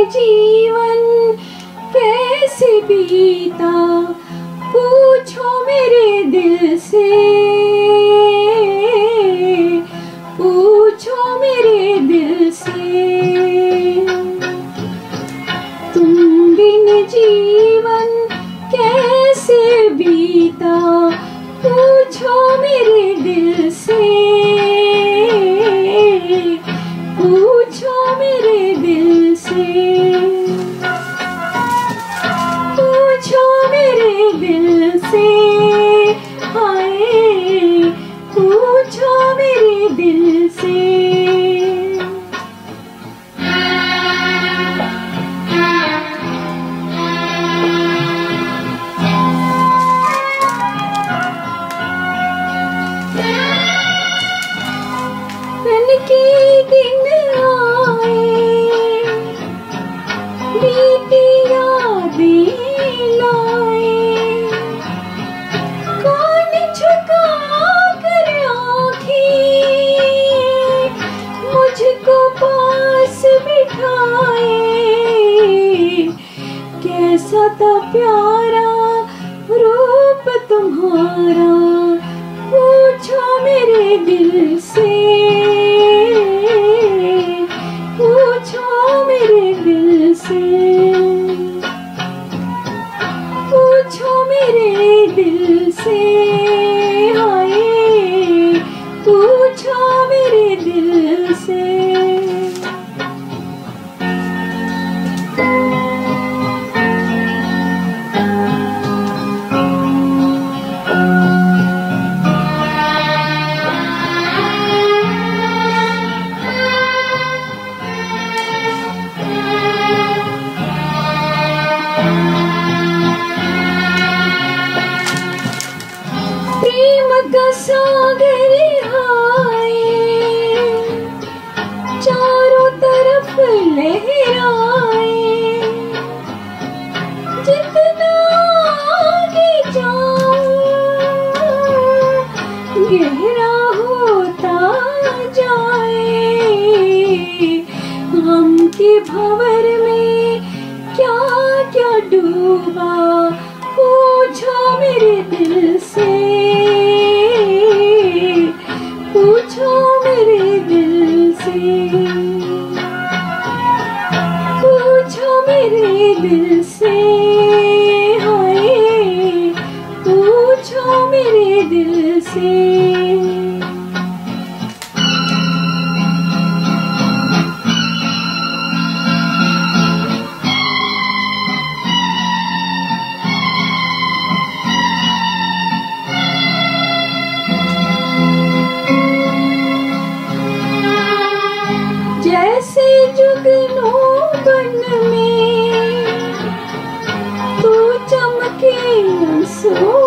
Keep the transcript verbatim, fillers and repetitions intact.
जीवन कैसे बीता, पूछो मेरे दिल से, पूछो मेरे दिल से। तुम बिन जीवन कैसे बीता, पूछो मेरे दिल से, पूछो मेरे दिल से, पूछो मेरे दिल से, हाय पूछो मेरे दिल से। के दिन आए, बीती यादें लाए, कौन झुका कर आँखें मुझको पास बिठाए। कैसा था प्यारा रूप तुम्हारा, पूछो मेरे दिल से, पूछो मेरे दिल से, पूछो मेरे दिल से, हाय पूछो मेरे दिल से। प्रेम का सागर आए, चारों तरफ लहराए, जितना आगे जाऊं गहरा होता जाए। गम के भंवर में क्या क्या डूबा, पूछो मेरे दिल से, पूछो मेरे दिल से, पूछो मेरे दिल से, हाय पूछो मेरे दिल से। जैसे जुगनू बन में तू चमके आंसू